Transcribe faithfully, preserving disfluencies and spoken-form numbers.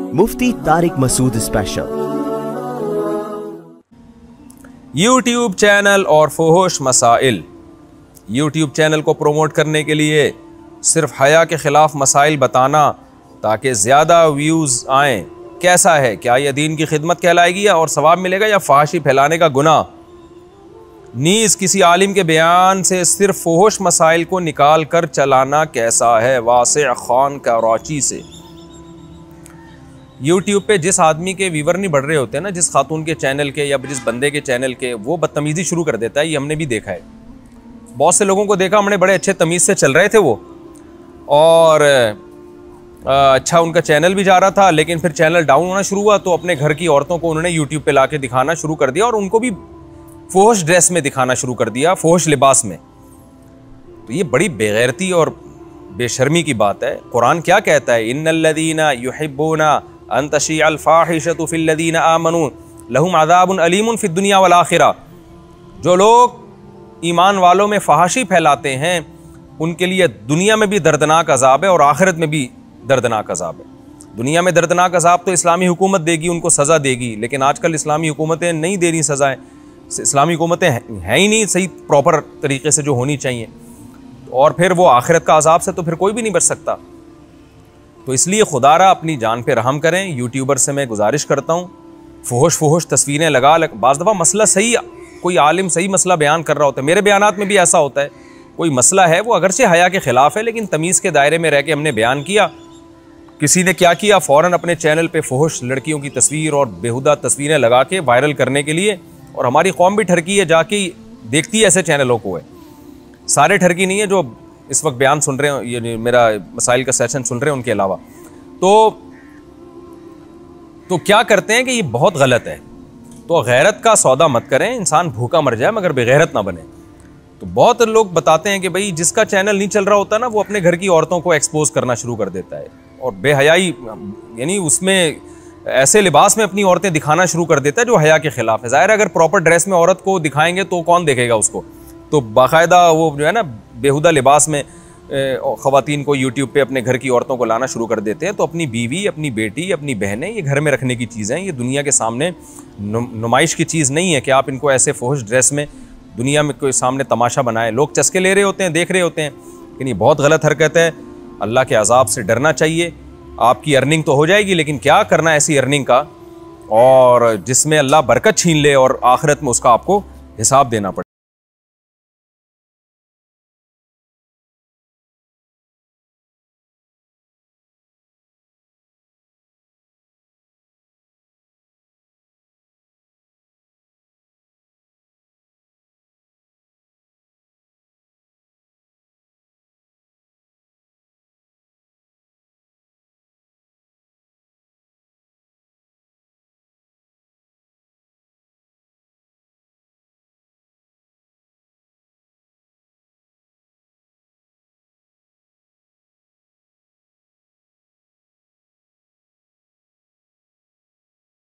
मुफ्ती Tariq Masood special. YouTube channel और फुहुश मसाइल। यूट्यूब चैनल को प्रोमोट करने के लिए सिर्फ हया के ख़िलाफ़ मसाइल बताना ताकि ज़्यादा व्यूज़ आएँ, कैसा है? क्या यह दीन की खिदमत कहलाएगी या और सवाब मिलेगा, या फहाशी फैलाने का गुनाह? नीज़ किसी आलिम के बयान से सिर्फ फुहुश मसाइल को निकाल कर चलाना कैसा है? वासिअ खान कराची से। यूट्यूब पे जिस आदमी के व्यूवर नहीं बढ़ रहे होते हैं ना, जिस खातून के चैनल के या जिस बंदे के चैनल के, वो बदतमीज़ी शुरू कर देता है। ये हमने भी देखा है, बहुत से लोगों को देखा हमने, बड़े अच्छे तमीज़ से चल रहे थे वो, और अच्छा उनका चैनल भी जा रहा था, लेकिन फिर चैनल डाउन होना शुरू हुआ तो अपने घर की औरतों को उन्होंने यूट्यूब पे लाके दिखाना शुरू कर दिया, और उनको भी फुहुश ड्रेस में दिखाना शुरू कर दिया, फुहुश लिबास में। तो ये बड़ी बेगैरती और बेशर्मी की बात है। कुरान क्या कहता है? इन्नल्लज़ीना युहिब्बूना अन तशीअल फाहिशतु फिल्लज़ीना आमनू लहुम अज़ाबुन अलीमुन फिद्दुनिया वल आखिरा। जो लोग ईमान वालों में फहाशी फैलाते हैं उनके लिए दुनिया में भी दर्दनाक अजाब है और आखिरत में भी दर्दनाक अजाब है। दुनिया में दर्दनाक अजाब तो इस्लामी हुकूमत देगी, उनको सज़ा देगी, लेकिन आजकल इस्लामी हुकूमतें नहीं दे रही सज़ाएँ। इस्लामी हुकूमतें हैं ही नहीं सही प्रॉपर तरीके से जो होनी चाहिए, और फिर वो आखिरत का अजाब से तो फिर कोई भी नहीं बच सकता। तो इसलिए खुदारा अपनी जान पे रहम करें। यूट्यूबर से मैं गुजारिश करता हूँ, फुहुश फुहुश तस्वीरें लगा लग बाज़ दफ़ा मसला सही, कोई आलिम सही मसला बयान कर रहा होता है, मेरे बयानात में भी ऐसा होता है, कोई मसला है वो अगरचे हया के ख़िलाफ़ है, लेकिन तमीज़ के दायरे में रह के हमने बयान किया। किसी ने क्या किया, फ़ौरन अपने चैनल पे फुहुश लड़कियों की तस्वीर और बेहुदा तस्वीरें लगा के वायरल करने के लिए, और हमारी कौम भी ठरकी है, जाके देखती है ऐसे चैनलों को है। सारे ठरकी नहीं है जो इस वक्त बयान सुन रहे हैं, ये मेरा मसाइल का सेशन सुन रहे हैं, उनके अलावा। तो तो क्या करते हैं कि ये बहुत गलत है। तो गैरत का सौदा मत करें, इंसान भूखा मर जाए मगर बेगैरत ना बने। तो बहुत लोग बताते हैं कि भाई जिसका चैनल नहीं चल रहा होता ना, वो अपने घर की औरतों को एक्सपोज करना शुरू कर देता है, और बेहयाई यानी उसमें ऐसे लिबास में अपनी औरतें दिखाना शुरू कर देता है जो हया के ख़िलाफ़ है। ज़ाहिर है अगर प्रॉपर ड्रेस में औरत को दिखाएंगे तो कौन देखेगा उसको? तो बाकायदा वो जो है ना बेहुदा लिबास में ख़वातीन को यूट्यूब पे अपने घर की औरतों को लाना शुरू कर देते हैं। तो अपनी बीवी, अपनी बेटी, अपनी बहनें, ये घर में रखने की चीज़ें हैं, ये दुनिया के सामने नुमाइश की चीज़ नहीं है कि आप इनको ऐसे फुहुश ड्रेस में दुनिया में कोई सामने तमाशा बनाए। लोग चस्के ले रहे होते हैं, देख रहे होते हैं, लेकिन ये बहुत गलत हरकत है। अल्लाह के अजाब से डरना चाहिए। आपकी अर्निंग तो हो जाएगी, लेकिन क्या करना ऐसी अर्निंग का और जिसमें अल्लाह बरकत छीन ले और आखिरत में उसका आपको हिसाब देना पड़े।